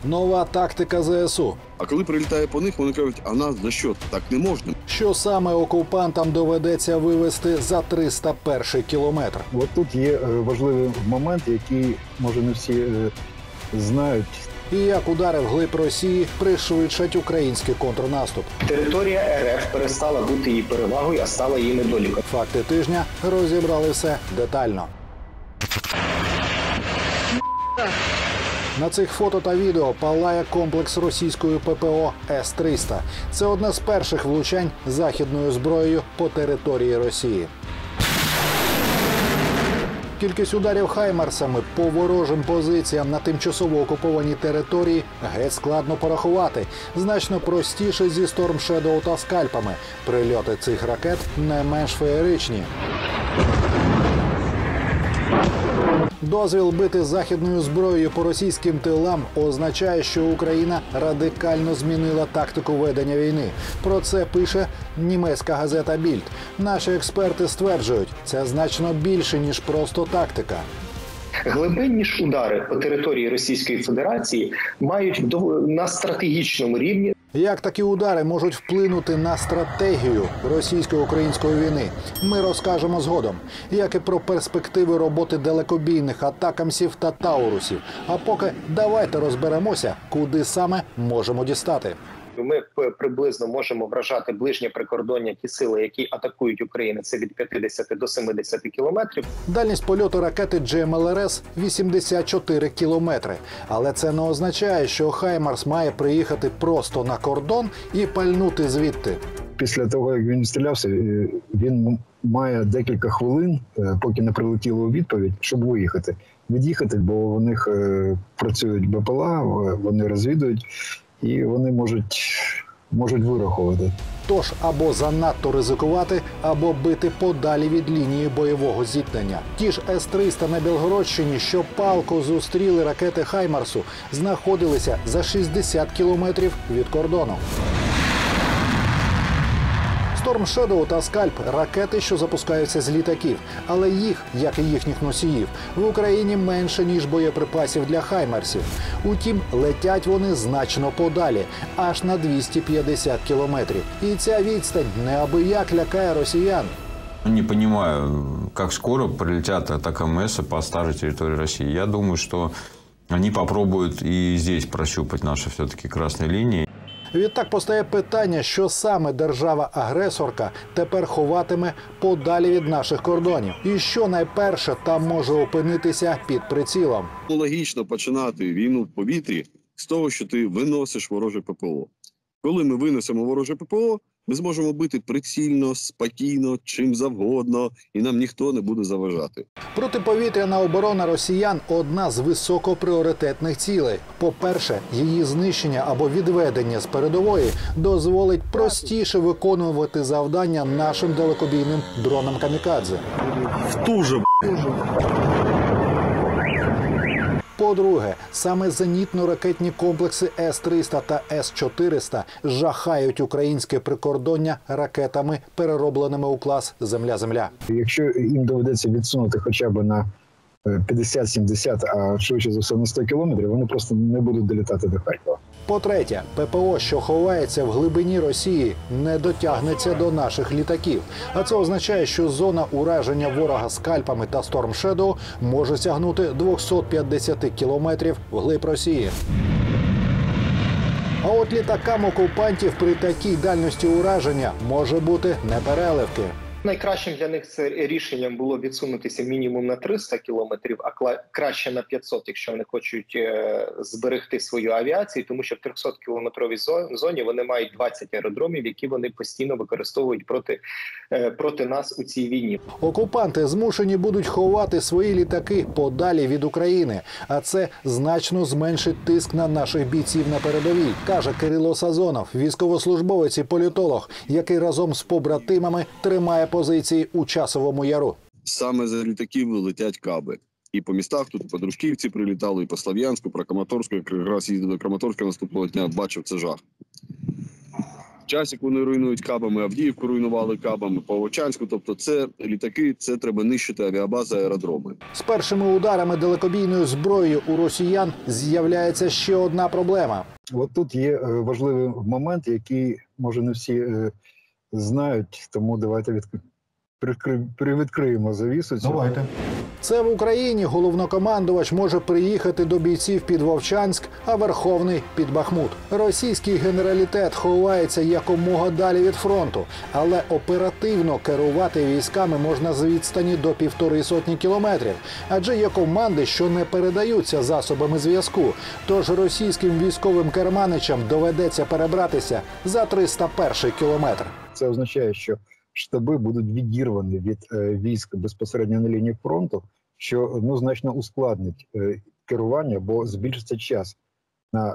Нова тактика ЗСУ. А коли прилітає по них, вони кажуть, а нас за що? Так не можна. Що саме окупантам доведеться вивести за 301 кілометр? От тут є важливий момент, який, може, не всі знають. І як удари вглиб Росії пришвидшать український контрнаступ. Територія РФ перестала бути її перевагою, а стала її недоліком. Факти тижня розібрали все детально. На цих фото та відео палає комплекс російської ППО С-300. Це одне з перших влучань західною зброєю по території Росії. Кількість ударів хаймарсами по ворожим позиціям на тимчасово окупованій території геть складно порахувати. Значно простіше зі Storm Shadow та скальпами. Прильоти цих ракет не менш феєричні. Дозвіл бити західною зброєю по російським тилам означає, що Україна радикально змінила тактику ведення війни. Про це пише німецька газета «Більд». Наші експерти стверджують, це значно більше, ніж просто тактика. Глибинні ж удари по території Російської Федерації мають на стратегічному рівні. Як такі удари можуть вплинути на стратегію російсько-української війни, ми розкажемо згодом. Як і про перспективи роботи далекобійних атакамсів та таурусів. А поки давайте розберемося, куди саме можемо дістати. Ми приблизно можемо вражати ближнє прикордоння, ті сили, які атакують Україну, це від 50 до 70 кілометрів. Дальність польоту ракети GMLRS – 84 кілометри. Але це не означає, що Хаймарс має приїхати просто на кордон і пальнути звідти. Після того, як він стрілявся, він має декілька хвилин, поки не прилетіло у відповідь, щоб виїхати. Від'їхати, бо у них працюють БПЛА, вони розвідують. І вони можуть вирахувати. Тож або занадто ризикувати, або бити подалі від лінії бойового зіткнення. Ті ж С-300 на Білгородщині, що палко зустріли ракети Хаймарсу, знаходилися за 60 кілометрів від кордону. Storm Shadow та Скальп – ракети, що запускаються з літаків. Але їх, як і їхніх носіїв, в Україні менше, ніж боєприпасів для хаймарсів. Утім, летять вони значно подалі – аж на 250 кілометрів. І ця відстань неабияк лякає росіян. Не понимаю, как скоро прилетят атакамсы по старой территории России. Я думаю, что они попробуют и здесь прощупать наши все-таки красные линии. Відтак постає питання, що саме держава-агресорка тепер ховатиме подалі від наших кордонів. І що найперше там може опинитися під прицілом. Логічно починати війну в повітрі з того, що ти виносиш вороже ППО. Коли ми винесемо вороже ППО, ми зможемо бити прицільно, спокійно, чим завгодно, і нам ніхто не буде заважати. Протиповітряна оборона росіян – одна з високопріоритетних цілей. По-перше, її знищення або відведення з передової дозволить простіше виконувати завдання нашим далекобійним дронам-камікадзе. По-друге, саме зенітно-ракетні комплекси С-300 та С-400 жахають українське прикордоння ракетами, переробленими у клас «Земля-Земля». Якщо їм доведеться відсунути хоча б на 50-70, а швидше за все на 100 кілометрів, вони просто не будуть долітати до Харкова. По-третє, ППО, що ховається в глибині Росії, не дотягнеться до наших літаків. А це означає, що зона ураження ворога скальпами та Storm Shadow може сягнути 250 кілометрів вглиб Росії. А от літакам окупантів при такій дальності ураження може бути непереливки. Найкращим для них це рішенням було відсунутися мінімум на 300 кілометрів, а краще на 500, якщо вони хочуть зберегти свою авіацію, тому що в 300-кілометровій зоні вони мають 20 аеродромів, які вони постійно використовують проти нас у цій війні. Окупанти змушені будуть ховати свої літаки подалі від України, а це значно зменшить тиск на наших бійців на передовій, каже Кирило Сазонов, військовослужбовець і політолог, який разом з побратимами тримає позиції у Часовому Яру. Саме за літаків летять каби. І по містах тут по Дружківці прилітало, і по Слов'янську, про Краматорську. Якраз їздив до Краматорська наступного дня, бачив це жах. Часик вони руйнують кабами, Авдіївку руйнували кабами, по Вовчанську. Тобто це літаки, це треба нищити авіабази, аеродроми. З першими ударами далекобійною зброєю у росіян з'являється ще одна проблема. От тут є важливий момент, який, може, не всі знають, тому давайте привідкриємо завісу. Давайте. Це в Україні головнокомандувач може приїхати до бійців під Вовчанськ, а Верховний – під Бахмут. Російський генералітет ховається якомога далі від фронту, але оперативно керувати військами можна з відстані до 150 кілометрів. Адже є команди, що не передаються засобами зв'язку. Тож російським військовим керманичам доведеться перебратися за 301 кілометр. Це означає, що штаби будуть відірвані від військ безпосередньо на лінії фронту, що значно ускладнить керування, бо збільшиться час на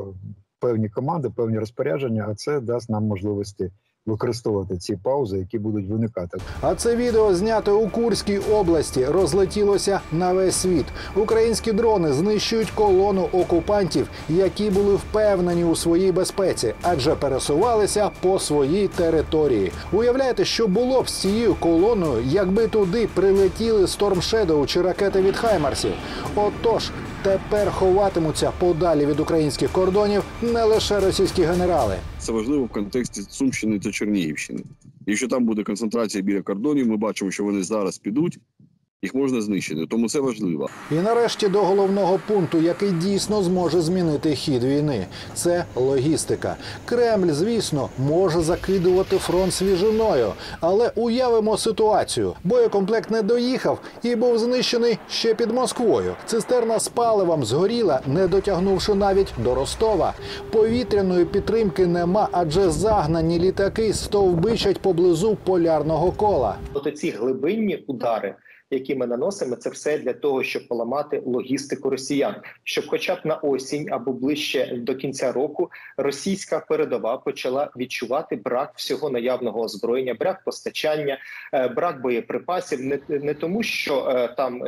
певні команди, певні розпорядження, а це дасть нам можливості використовувати ці паузи, які будуть виникати. А це відео, знято у Курській області, розлетілося на весь світ. Українські дрони знищують колону окупантів, які були впевнені у своїй безпеці, адже пересувалися по своїй території. Уявляєте, що було б з цією колоною, якби туди прилетіли Storm Shadow чи ракети від Хаймарсів? Отож, тепер ховатимуться подалі від українських кордонів не лише російські генерали. Це важливо в контексті Сумщини та Чернігівщини. Якщо там буде концентрація біля кордонів, ми бачимо, що вони зараз підуть, їх можна знищити, тому це важливо. І нарешті до головного пункту, який дійсно зможе змінити хід війни. Це логістика. Кремль, звісно, може закидувати фронт свіжиною. Але уявимо ситуацію. Боєкомплект не доїхав і був знищений ще під Москвою. Цистерна з паливом згоріла, не дотягнувши навіть до Ростова. Повітряної підтримки нема, адже загнані літаки стовбичать поблизу полярного кола. От ці глибинні удари, які ми наносимо, це все для того, щоб поламати логістику росіян. Щоб хоча б на осінь або ближче до кінця року російська передова почала відчувати брак всього наявного озброєння, брак постачання, брак боєприпасів. Не тому, що там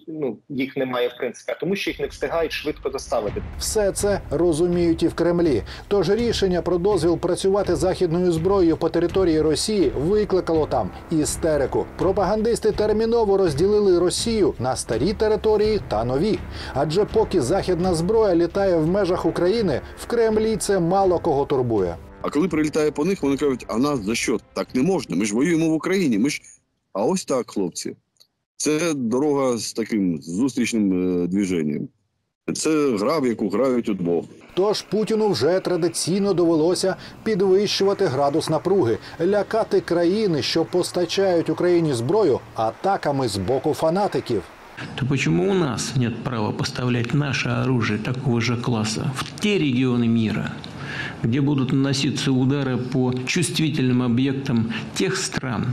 їх немає в принципі, а тому, що їх не встигають швидко доставити. Все це розуміють і в Кремлі. Тож рішення про дозвіл працювати західною зброєю по території Росії викликало там істерику. Пропагандисти терміново розділили Росію на старі території та нові. Адже поки західна зброя літає в межах України, в Кремлі це мало кого турбує. А коли прилітає по них, вони кажуть, а нас за що? Так не можна, ми ж воюємо в Україні, А ось так, хлопці. Це дорога з таким зустрічним движенням. Це гра, в яку грають удвох. Тож Путіну вже традиційно довелося підвищувати градус напруги, лякати країни, що постачають Україні зброю, атаками з боку фанатиків. То почему у нас нет права поставлять наше оружие такого же класса в те регионы мира, где будут наноситься удары по чувствительным объектам тех стран,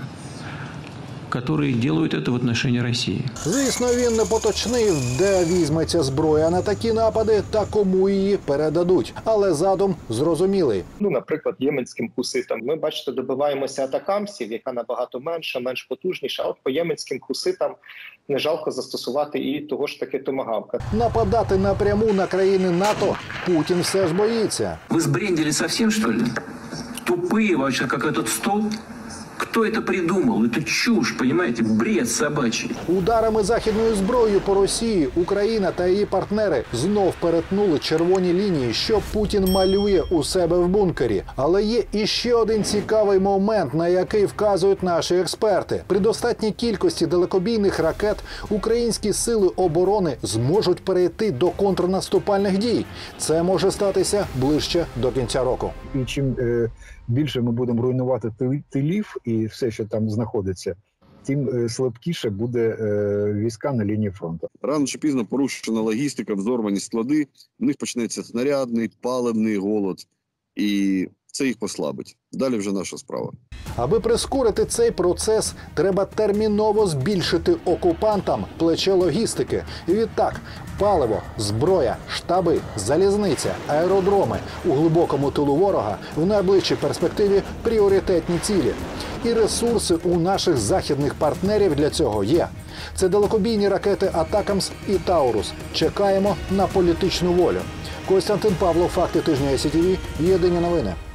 которые делают это в отношении Росії? Звісно, він не поточнив, де візьметься зброя на такі напади та кому її передадуть. Але задум зрозумілий. Наприклад, єменським хуситам. Ми, бачите, добиваємося атакамсів, яка набагато менша, менш потужніша. А от по єменським хуситам не жалко застосувати і того ж таки томагавка. Нападати напряму на країни НАТО Путін все ж боїться. Ви збрендили совсем, що ли? Тупые вообще, как этот стол? Кто это придумал? Это чушь, понимаете? Бред собачий. Ударами західною зброєю по Росії Україна та її партнери знов перетнули червоні лінії, що Путін малює у себе в бункері. Але є іще один цікавий момент, на який вказують наші експерти. При достатній кількості далекобійних ракет українські сили оборони зможуть перейти до контрнаступальних дій. Це може статися ближче до кінця року. І чим більше ми будемо руйнувати тилів і все, що там знаходиться, тим слабкіше буде війська на лінії фронту. Рано чи пізно порушена логістика, взорвані склади, в них почнеться снарядний, паливний голод, і це їх послабить. Далі вже наша справа. Аби прискорити цей процес, треба терміново збільшити окупантам плече логістики. І відтак, паливо, зброя, штаби, залізниця, аеродроми у глибокому тилу ворога в найближчій перспективі пріоритетні цілі. І ресурси у наших західних партнерів для цього є. Це далекобійні ракети «Атакамс» і «Таурус». Чекаємо на політичну волю. Костянтин Павлов, «Факти тижня СІТВ», єдині новини.